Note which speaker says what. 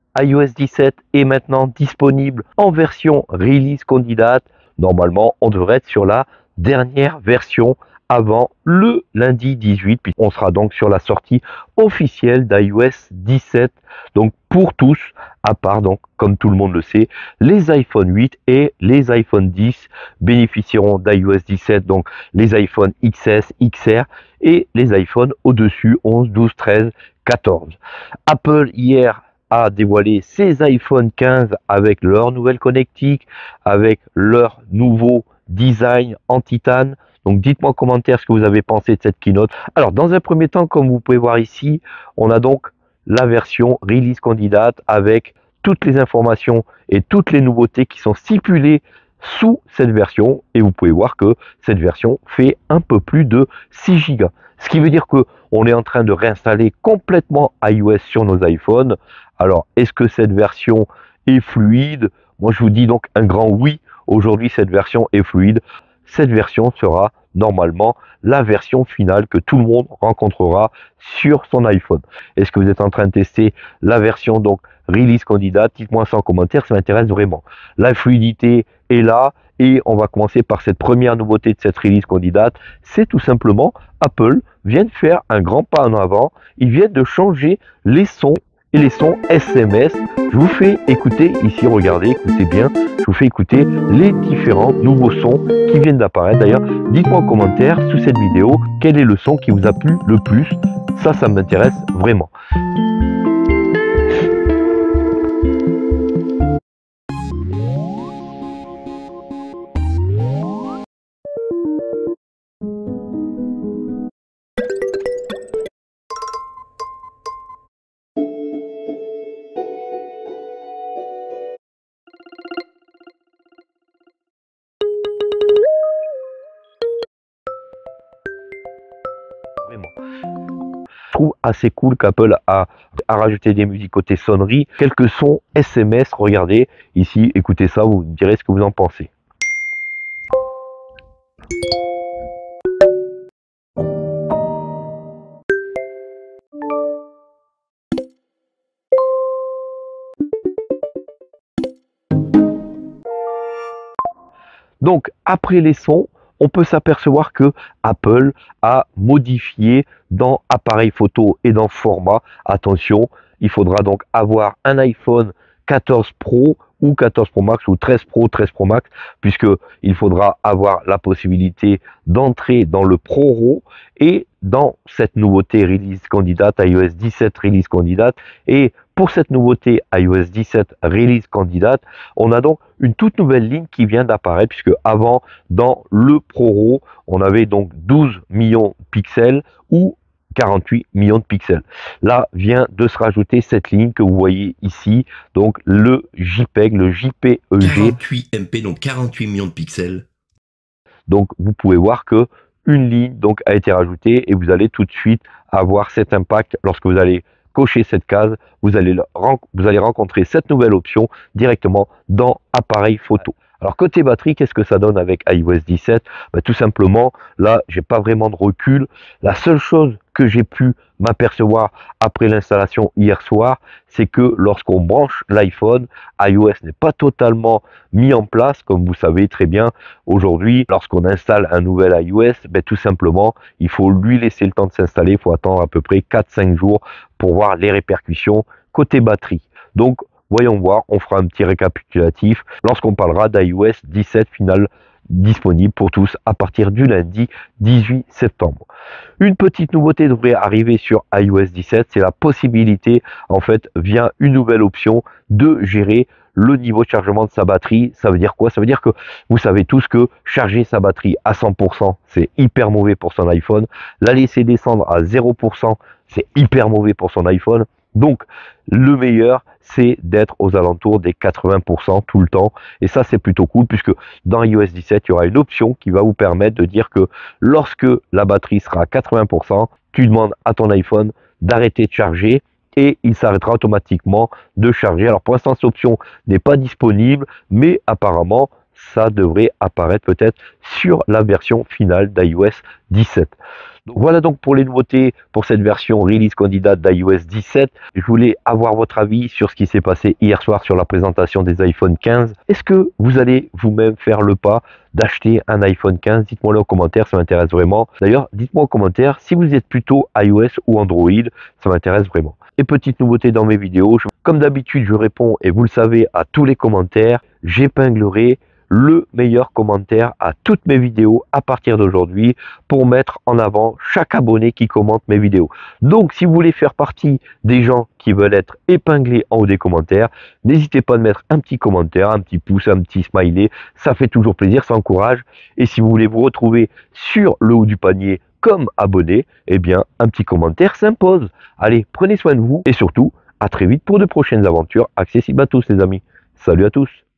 Speaker 1: iOS 17 est maintenant disponible en version release candidate. Normalement, on devrait être sur la dernière version avant le lundi 18, puis on sera donc sur la sortie officielle d'iOS 17. Donc pour tous, à part donc, comme tout le monde le sait, les iPhone 8 et les iPhone 10 bénéficieront d'iOS 17, donc les iPhone XS, XR et les iPhones au-dessus 11, 12, 13, 14. Apple hier a dévoilé ses iPhone 15 avec leur nouvelle connectique, avec leur nouveau design en titane. Donc dites-moi en commentaire ce que vous avez pensé de cette keynote. Alors dans un premier temps, comme vous pouvez voir ici, on a donc la version release candidate avec toutes les informations et toutes les nouveautés qui sont stipulées sous cette version. Et vous pouvez voir que cette version fait un peu plus de 6 Go. Ce qui veut dire que on est en train de réinstaller complètement iOS sur nos iPhones. Alors, est-ce que cette version est fluide? Moi, je vous dis donc un grand oui. Aujourd'hui, cette version est fluide. Cette version sera normalement la version finale que tout le monde rencontrera sur son iPhone. Est-ce que vous êtes en train de tester la version donc release candidate? Dites-moi ça en commentaire, ça m'intéresse vraiment. La fluidité est là et on va commencer par cette première nouveauté de cette release candidate. C'est tout simplement Apple vient de faire un grand pas en avant. Ils viennent de changer les sons et les sons SMS. Je vous fais écouter ici, regardez, écoutez bien, je vous fais écouter les différents nouveaux sons qui viennent d'apparaître. D'ailleurs, dites-moi en commentaire sous cette vidéo quel est le son qui vous a plu le plus. Ça m'intéresse vraiment. Vraiment. Je trouve assez cool qu'Apple a rajouté des musiques côté sonnerie, quelques sons SMS, regardez ici, écoutez ça, vous me direz ce que vous en pensez. Donc après les sons, on peut s'apercevoir que Apple a modifié dans appareil photo et dans format. Attention, il faudra donc avoir un iPhone 14 Pro ou 14 Pro Max ou 13 Pro, 13 Pro Max, puisque il faudra avoir la possibilité d'entrer dans le Pro RAW et dans cette nouveauté release candidate, iOS 17 release candidate. Et pour cette nouveauté iOS 17 release candidate, on a donc une toute nouvelle ligne qui vient d'apparaître, puisque avant, dans le Pro RAW, on avait donc 12 millions de pixels ou 48 millions de pixels. Là vient de se rajouter cette ligne que vous voyez ici, donc le JPEG, le JPEG.
Speaker 2: 48 MP, donc 48 millions de pixels.
Speaker 1: Donc vous pouvez voir que une ligne donc a été rajoutée et vous allez tout de suite avoir cet impact lorsque vous allez cocher cette case, vous allez rencontrer cette nouvelle option directement dans appareil photo. Alors côté batterie, qu'est-ce que ça donne avec iOS 17? Tout simplement, là, j'ai pas vraiment de recul. La seule chose que j'ai pu m'apercevoir après l'installation hier soir, c'est que lorsqu'on branche l'iPhone, iOS n'est pas totalement mis en place, comme vous savez très bien. Aujourd'hui, lorsqu'on installe un nouvel iOS, tout simplement, il faut lui laisser le temps de s'installer. Il faut attendre à peu près 4-5 jours pour voir les répercussions côté batterie. Donc, voyons voir, on fera un petit récapitulatif lorsqu'on parlera d'iOS 17 final disponible pour tous à partir du lundi 18 septembre. Une petite nouveauté devrait arriver sur iOS 17, c'est la possibilité, en fait, via une nouvelle option, de gérer le niveau de chargement de sa batterie. Ça veut dire quoi? Ça veut dire que vous savez tous que charger sa batterie à 100%, c'est hyper mauvais pour son iPhone. La laisser descendre à 0%, c'est hyper mauvais pour son iPhone. Donc, le meilleur, c'est d'être aux alentours des 80% tout le temps. Et ça, c'est plutôt cool, puisque dans iOS 17, il y aura une option qui va vous permettre de dire que lorsque la batterie sera à 80%, tu demandes à ton iPhone d'arrêter de charger et il s'arrêtera automatiquement de charger. Alors pour l'instant, cette option n'est pas disponible, mais apparemment, ça devrait apparaître peut-être sur la version finale d'iOS 17. Donc voilà donc pour les nouveautés pour cette version release candidate d'iOS 17. Je voulais avoir votre avis sur ce qui s'est passé hier soir sur la présentation des iPhone 15. Est-ce que vous allez vous-même faire le pas d'acheter un iPhone 15? Dites-moi le en commentaire, ça m'intéresse vraiment. D'ailleurs, dites-moi en commentaire si vous êtes plutôt iOS ou Android, ça m'intéresse vraiment. Et petite nouveauté dans mes vidéos, comme d'habitude je réponds, et vous le savez, à tous les commentaires. J'épinglerai le meilleur commentaire à toutes mes vidéos à partir d'aujourd'hui pour mettre en avant chaque abonné qui commente mes vidéos. Donc si vous voulez faire partie des gens qui veulent être épinglés en haut des commentaires, n'hésitez pas à mettre un petit commentaire, un petit pouce, un petit smiley, ça fait toujours plaisir, ça encourage. Et si vous voulez vous retrouver sur le haut du panier comme abonné, eh bien un petit commentaire s'impose. Allez, prenez soin de vous et surtout, à très vite pour de prochaines aventures accessibles à tous les amis. Salut à tous!